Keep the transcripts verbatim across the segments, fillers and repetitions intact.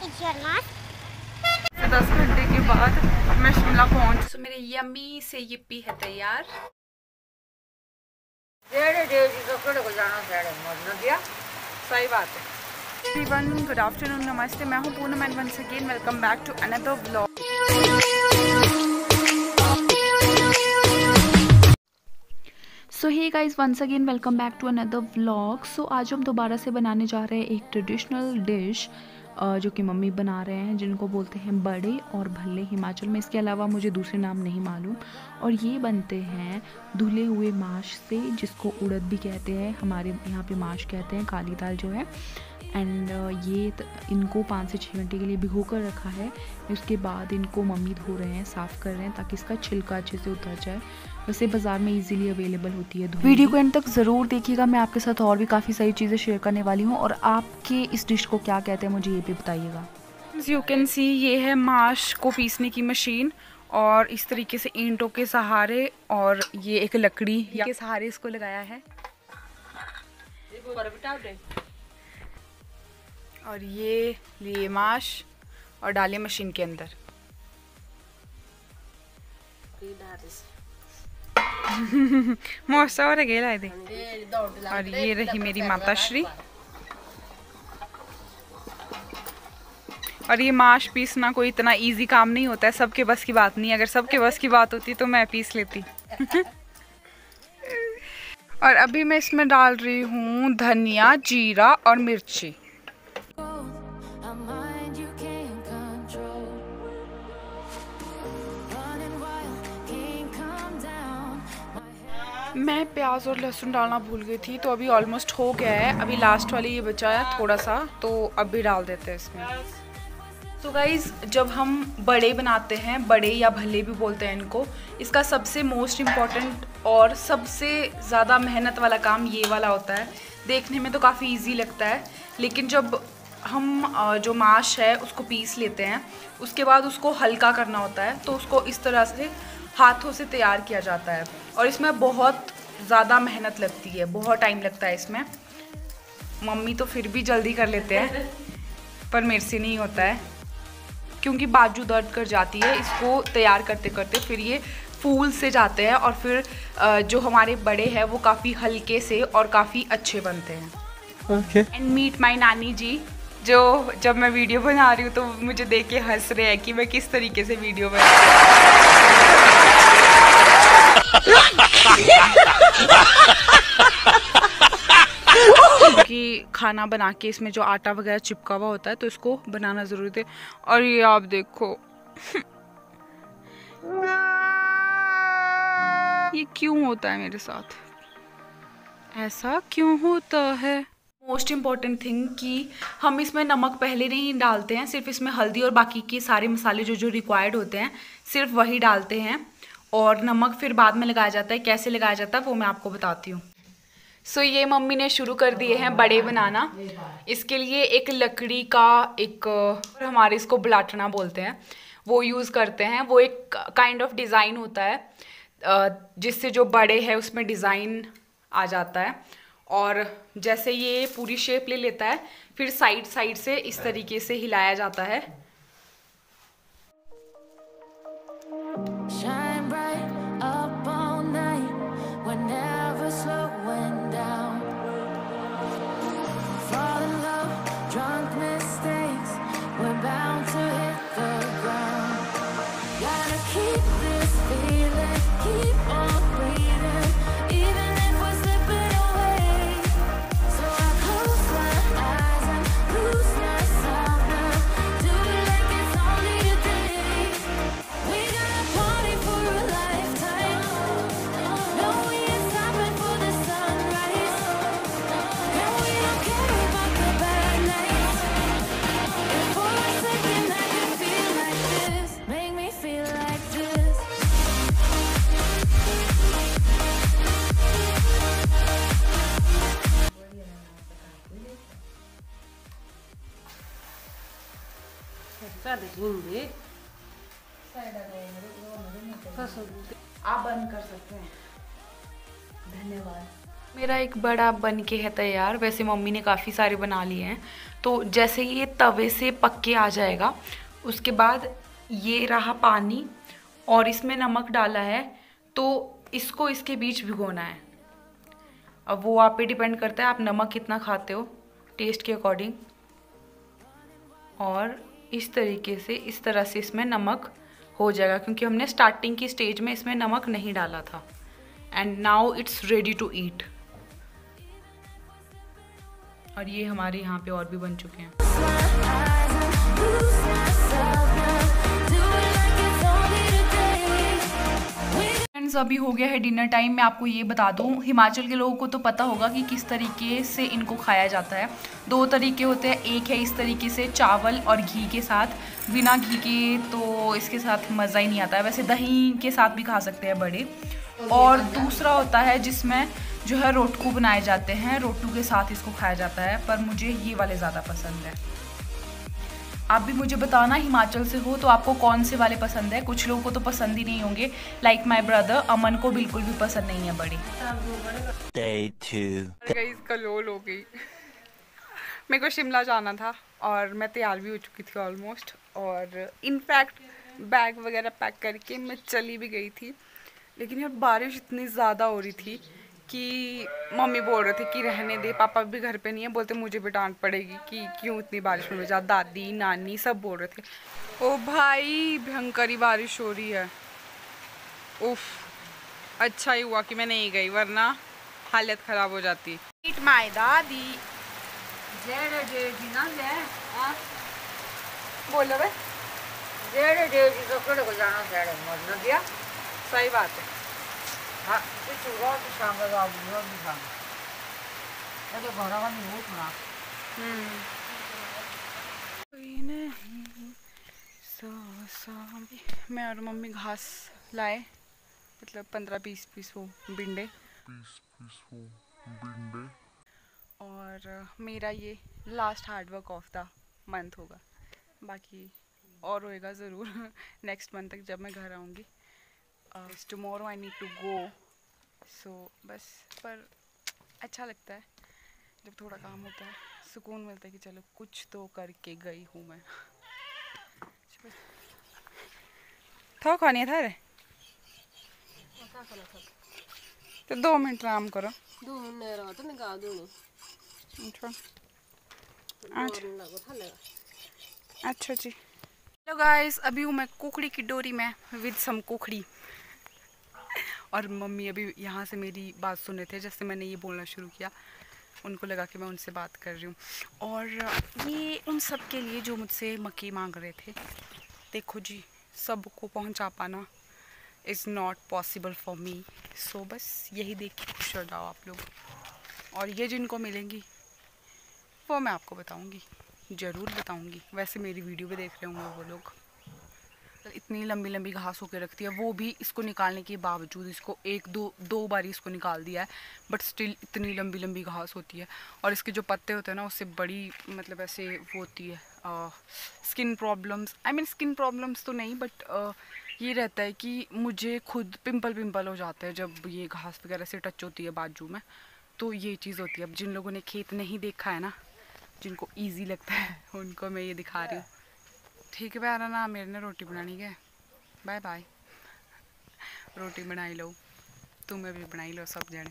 दस घंटे के बाद मैं शिमला पहुंच। तो मेरे यम्मी से यिप्पी है तैयार। सही बात है। एवरीवन, गुड आफ्टरनून, नमस्ते। मैं हूं Poonam and once again welcome back to another vlog. So hey guys, once again welcome back to another vlog. So आज हम दोबारा से बनाने जा रहे हैं एक ट्रेडिशनल डिश जो कि मम्मी बना रहे हैं, जिनको बोलते हैं बड़े और भल्ले हिमाचल में। इसके अलावा मुझे दूसरे नाम नहीं मालूम। और ये बनते हैं धुले हुए माश से, जिसको उड़द भी कहते हैं, हमारे यहाँ पे माश कहते हैं, काली दाल जो है। एंड ये इनको पाँच से छः घंटे के लिए भिगो कर रखा है। उसके बाद इनको मम्मी धो रहे हैं, साफ़ कर रहे हैं ताकि इसका छिलका अच्छे से उतर जाए। वैसे बाज़ार में इजीली अवेलेबल होती है। वीडियो को एंड तक ज़रूर देखिएगा, मैं आपके साथ और भी काफ़ी सारी चीज़ें शेयर करने वाली हूँ। और आपके इस डिश को क्या कहते हैं मुझे ये भी बताइएगा। यू कैन सी, ये है माश को पीसने की मशीन। और इस तरीके से ईंटों के सहारे और ये एक लकड़ी के सहारे इसको लगाया है। और ये लिए माश और डाले मशीन के अंदर। मौसा और अकेला है। और ये रही मेरी माता श्री। और ये माश पीसना कोई इतना इजी काम नहीं होता है, सबके बस की बात नहीं। अगर सबके बस की बात होती तो मैं पीस लेती। और अभी मैं इसमें डाल रही हूँ धनिया, जीरा और मिर्ची। मैं प्याज और लहसुन डालना भूल गई थी, तो अभी ऑलमोस्ट हो गया है। अभी लास्ट वाली ये बचा है थोड़ा सा, तो अभी डाल देते हैं इसमें। तो गाइज़, जब हम बड़े बनाते हैं, बड़े या भल्ले भी बोलते हैं इनको, इसका सबसे मोस्ट इम्पॉर्टेंट और सबसे ज़्यादा मेहनत वाला काम ये वाला होता है। देखने में तो काफ़ी इजी लगता है, लेकिन जब हम जो माश है उसको पीस लेते हैं, उसके बाद उसको हल्का करना होता है। तो उसको इस तरह से हाथों से तैयार किया जाता है। और इसमें बहुत ज़्यादा मेहनत लगती है, बहुत टाइम लगता है इसमें। मम्मी तो फिर भी जल्दी कर लेते हैं, पर मेरे से नहीं होता है, क्योंकि बाजू दर्द कर जाती है इसको तैयार करते करते। फिर ये फूल से जाते हैं और फिर जो हमारे बड़े हैं वो काफ़ी हल्के से और काफ़ी अच्छे बनते हैं। एंड मीट माई नानी जी, जो जब मैं वीडियो बना रही हूँ तो मुझे देख के हंस रहे हैं कि मैं किस तरीके से वीडियो बना कि खाना बना के इसमें जो आटा वगैरह चिपका हुआ होता है तो इसको बनाना ज़रूरी है। और ये आप देखो ये क्यों होता है मेरे साथ, ऐसा क्यों होता है। मोस्ट इम्पॉर्टेंट थिंग कि हम इसमें नमक पहले नहीं डालते हैं, सिर्फ इसमें हल्दी और बाकी के सारे मसाले जो जो रिक्वायर्ड होते हैं सिर्फ वही डालते हैं। और नमक फिर बाद में लगाया जाता है। कैसे लगाया जाता है वो मैं आपको बताती हूँ। सो so, ये मम्मी ने शुरू कर दिए हैं बड़े बनाना। इसके लिए एक लकड़ी का एक, हमारे इसको बलाटना बोलते हैं, वो यूज़ करते हैं। वो एक काइंड ऑफ डिज़ाइन होता है जिससे जो बड़े है उसमें डिज़ाइन आ जाता है। और जैसे ये पूरी शेप ले लेता है, फिर साइड साइड से इस तरीके से हिलाया जाता है। आप बंद कर सकते हैं। धन्यवाद। मेरा एक बड़ा बन के है तैयार। वैसे मम्मी ने काफ़ी सारे बना लिए हैं। तो जैसे ये तवे से पक के आ जाएगा, उसके बाद ये रहा पानी और इसमें नमक डाला है, तो इसको इसके बीच भिगोना है। अब वो आप पे डिपेंड करता है आप नमक कितना खाते हो, टेस्ट के अकॉर्डिंग। और इस तरीके से, इस तरह से इसमें नमक हो जाएगा, क्योंकि हमने स्टार्टिंग की स्टेज में इसमें नमक नहीं डाला था। And now it's ready to eat. और ये हमारे यहाँ पे और भी बन चुके हैं। फ्रेंड्स, अभी हो गया है डिनर टाइम। मैं आपको ये बता दूँ, हिमाचल के लोगों को तो पता होगा कि किस तरीके से इनको खाया जाता है। दो तरीके होते हैं, एक है इस तरीके से चावल और घी के साथ। बिना घी के तो इसके साथ मज़ा ही नहीं आता है। वैसे दही के साथ भी खा सकते हैं बड़े। और दूसरा होता है जिसमें जो है रोटकू बनाए जाते हैं, रोटू के साथ इसको खाया जाता है। पर मुझे ये वाले ज़्यादा पसंद है। आप भी मुझे बताना, हिमाचल से हो तो आपको कौन से वाले पसंद है। कुछ लोगों को तो पसंद ही नहीं होंगे, लाइक माय ब्रदर अमन को बिल्कुल भी पसंद नहीं है बड़ी। कलोल हो गई। मेरे को शिमला जाना था और मैं तैयार भी हो चुकी थी ऑलमोस्ट। और इनफैक्ट बैग वगैरह पैक करके मैं चली भी गई थी। लेकिन यार बारिश इतनी ज़्यादा हो रही थी कि मम्मी बोल रहे थे कि रहने दे, पापा भी घर पे नहीं है, बोलते मुझे भी डांट पड़ेगी कि क्यों इतनी बारिश में भेजा। दादी नानी सब बोल रहे थे। ओ भाई भयंकर ही बारिश हो रही है। उफ, अच्छा ही हुआ कि मैं नहीं गई, वरना हालत ख़राब हो जाती। मीट माय दादी बोलो भाई, सही बात है। हाँ, मैं और मम्मी घास लाए, मतलब पंद्रह बीस पीस वो बिंडे पीस पीस वो बिंडे और मेरा ये last hard work of the month होगा। बाकी और होएगा ज़रूर नेक्स्ट मंथ तक जब मैं घर आऊँगी। Tomorrow I need to go, so बस। पर अच्छा लगता है जब थोड़ा काम होता है, सुकून मिलता है कि चलो कुछ तो करके गई हूँ मैं। था खानी था रे तो दो मिनट आराम करो। दो मिनट निकाल दो। अच्छा जी। हेलो गाइस, अभी हूँ मैं कुकड़ी की डोरी में विद सम कुकड़ी। और मम्मी अभी यहाँ से मेरी बात सुन रहे थे। जैसे मैंने ये बोलना शुरू किया, उनको लगा कि मैं उनसे बात कर रही हूँ। और ये उन सब के लिए जो मुझसे मक्की मांग रहे थे। देखो जी, सबको पहुँचा पाना is not possible for me. So बस यही देख के खुश हो जाओ आप लोग। और ये जिनको मिलेंगी वो मैं आपको बताऊँगी, ज़रूर बताऊँगी। वैसे मेरी वीडियो भी देख रहे होंगे वो लोग। इतनी लंबी लंबी घास होकर रखती है, वो भी इसको निकालने के बावजूद। इसको एक दो दो बार इसको निकाल दिया है, बट स्टिल इतनी लंबी लंबी घास होती है। और इसके जो पत्ते होते हैं ना, उससे बड़ी मतलब ऐसे वो होती है skin problems. I mean skin problems तो नहीं, बट uh, ये रहता है कि मुझे खुद पिंपल पिंपल हो जाते हैं जब ये घास वगैरह से टच होती है बाजू में। तो ये चीज़ होती है। अब जिन लोगों ने खेत नहीं देखा है ना, जिनको ईजी लगता है, उनको मैं ये दिखा रही हूँ। ठीक है प्यारा ना, मेरे ने रोटी बनानी है। Bye bye. रोटी बनाई लो, तुम्हें भी बनाई लो, सब जने।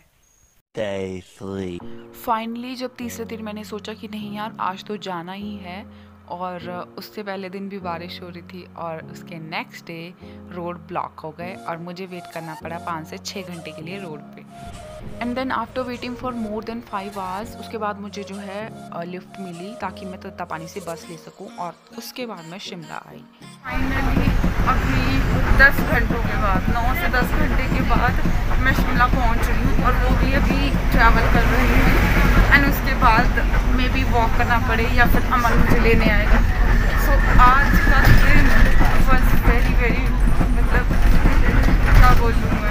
फाइनली जब तीसरे दिन मैंने सोचा कि नहीं यार आज तो जाना ही है, और उससे पहले दिन भी बारिश हो रही थी, और उसके नेक्स्ट डे रोड ब्लॉक हो गए और मुझे वेट करना पड़ा पाँच से छः घंटे के लिए रोड पे। And then after waiting for more than five hours, उसके बाद मुझे जो है लिफ्ट मिली ताकि मैं तत्तापानी से बस ले सकूं, और उसके बाद मैं शिमला आई। फाइनली अभी दस घंटों के बाद, नौ से दस घंटे के बाद मैं शिमला पहुंच रही हूँ, और वो भी अभी ट्रैवल कर रही हूँ। एंड उसके बाद मे बी वॉक करना पड़े या फिर अमन मुझे लेने आएगा। सो so, आज का दिन वॉज वेरी वेरी मतलब क्या बोलूँ मैं।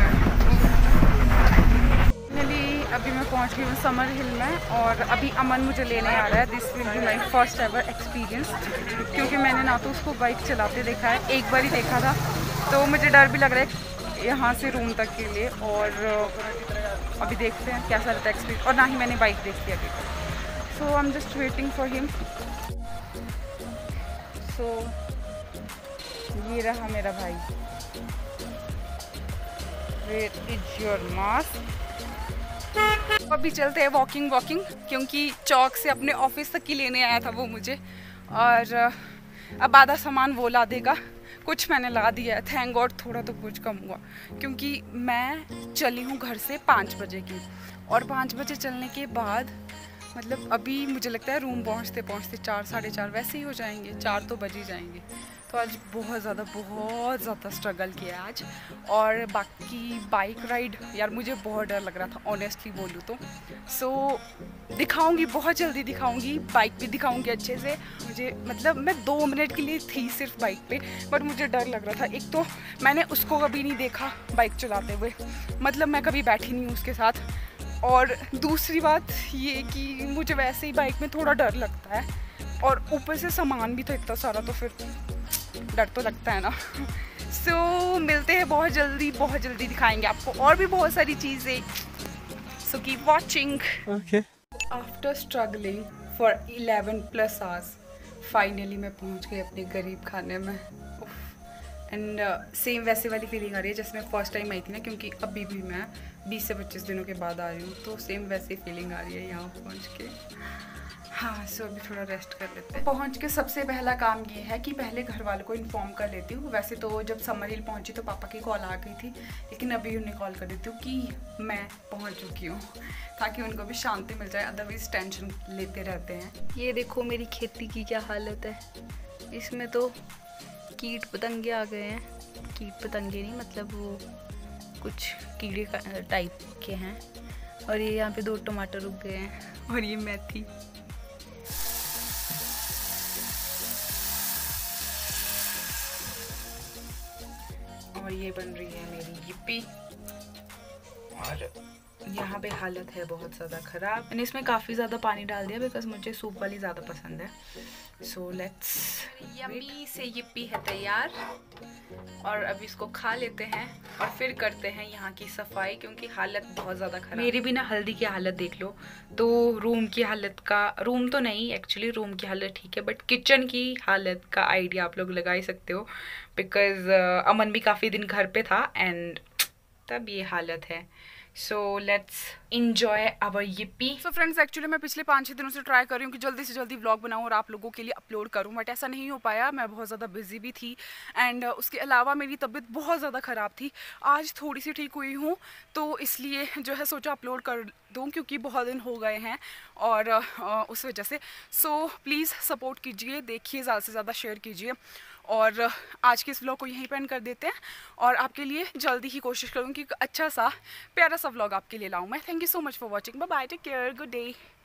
अभी मैं पहुंच गई हूँ समर हिल में, और अभी अमन मुझे लेने आ रहा है। This will be my first ever experience, क्योंकि मैंने ना तो उसको बाइक चलाते देखा है, एक बार ही देखा था। तो मुझे डर भी लग रहा है यहाँ से रूम तक के लिए, और अभी देखते हैं कैसा रहता है एक्सपीरियंस। और ना ही मैंने बाइक देखी अभी, so I am just waiting for him. So ये रहा मेरा भाई। Where is your mask? अभी चलते हैं वॉकिंग वॉकिंग क्योंकि चौक से अपने ऑफिस तक ही लेने आया था वो मुझे, और अब आधा सामान वो ला देगा, कुछ मैंने ला दिया है, थैंक गॉड। थोड़ा तो कुछ कम हुआ क्योंकि मैं चली हूँ घर से पाँच बजे की, और पाँच बजे चलने के बाद मतलब अभी मुझे लगता है रूम पहुँचते पहुँचते चार साढ़े चार वैसे ही हो जाएंगे, चार तो बज ही जाएंगे। तो आज बहुत ज़्यादा बहुत ज़्यादा स्ट्रगल किया आज। और बाकी बाइक राइड यार मुझे बहुत डर लग रहा था ऑनेस्टली बोलूँ तो। सो so, दिखाऊंगी, बहुत जल्दी दिखाऊंगी, बाइक भी दिखाऊंगी अच्छे से। मुझे मतलब मैं दो मिनट के लिए थी सिर्फ बाइक पे, बट मुझे डर लग रहा था। एक तो मैंने उसको कभी नहीं देखा बाइक चलाते हुए, मतलब मैं कभी बैठी नहीं हूँ उसके साथ, और दूसरी बात ये कि मुझे वैसे ही बाइक में थोड़ा डर लगता है, और ऊपर से सामान भी तो इतना सारा, तो फिर डर तो लगता है ना। सो so, मिलते हैं बहुत जल्दी, बहुत जल्दी दिखाएंगे आपको और भी बहुत सारी चीज़ें। So keep watching. After struggling for eleven plus hours finally मैं पहुंच गई अपने गरीब खाने में। एंड सेम uh, वैसे वाली फीलिंग आ रही है जैसे मैं फर्स्ट टाइम आई थी ना, क्योंकि अभी भी मैं बीस से पच्चीस दिनों के बाद आ रही हूँ, तो सेम वैसी फीलिंग आ रही है यहाँ पहुँच के। हाँ, सो अभी थोड़ा रेस्ट कर लेते हैं। पहुँच के सबसे पहला काम ये है कि पहले घर वालों को इन्फॉर्म कर लेती हूँ। वैसे तो जब समर हिल पहुँची तो पापा की कॉल आ गई थी, लेकिन अभी उन्हें कॉल कर देती हूँ कि मैं पहुँच चुकी हूँ, ताकि उनको भी शांति मिल जाए, अदरवाइज टेंशन लेते रहते हैं। ये देखो मेरी खेती की क्या हालत है, इसमें तो कीट पतंगे आ गए हैं। कीट पतंगे नहीं, मतलब वो कुछ कीड़े टाइप के हैं। और ये यहाँ पे दो टमाटर उग गए हैं, और ये मेथी। और ये बन रही है मेरी yippee, और यहाँ पे हालत है बहुत ज़्यादा ख़राब। मैंने इसमें काफ़ी ज़्यादा पानी डाल दिया बिकॉज मुझे सूप वाली ज़्यादा पसंद है। सो लेट्स, यम्मी से yippee है तैयार, और अब इसको खा लेते हैं और फिर करते हैं यहाँ की सफाई, क्योंकि हालत बहुत ज़्यादा ख़राब। मेरी भी ना हल्दी की हालत देख लो, तो रूम की हालत का, रूम तो नहीं एक्चुअली रूम की हालत ठीक है, बट किचन की हालत का आइडिया आप लोग लगा ही सकते हो, बिकॉज uh, अमन भी काफ़ी दिन घर पे था एंड तब ये हालत है। So let's enjoy our yippee। So friends, actually मैं पिछले पाँच छः दिनों से ट्राई कर रही हूँ कि जल्दी से जल्दी व्लॉग बनाऊँ और आप लोगों के लिए अपलोड करूँ, बट ऐसा नहीं हो पाया। मैं बहुत ज़्यादा बिजी भी थी, एंड uh, उसके अलावा मेरी तबीयत बहुत ज़्यादा ख़राब थी। आज थोड़ी सी ठीक हुई हूँ, तो इसलिए जो है सोचा अपलोड कर दूँ, क्योंकि बहुत दिन हो गए हैं और uh, उस वजह से। सो प्लीज़ सपोर्ट कीजिए, देखिए, ज़्यादा से ज़्यादा शेयर कीजिए, और आज के इस व्लॉग को यहीं पे एंड कर देते हैं। और आपके लिए जल्दी ही कोशिश करूँगी कि अच्छा सा प्यारा सा व्लॉग आपके लिए लाऊं मैं। Thank you so much for watching, bye bye, take care, good day.